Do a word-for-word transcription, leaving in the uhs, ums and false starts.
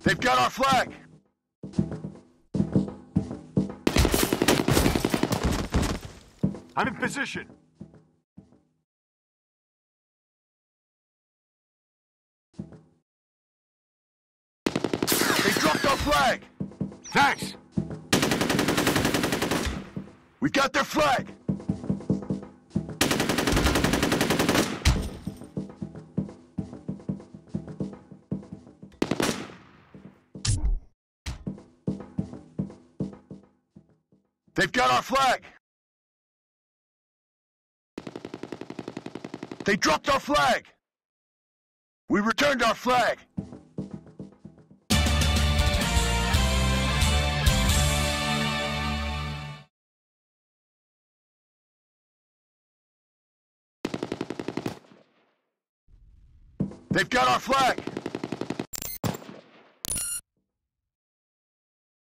They've got our flag! I'm in position! They dropped our flag! Thanks! We got their flag! They've got our flag! They dropped our flag! We returned our flag! They've got our flag!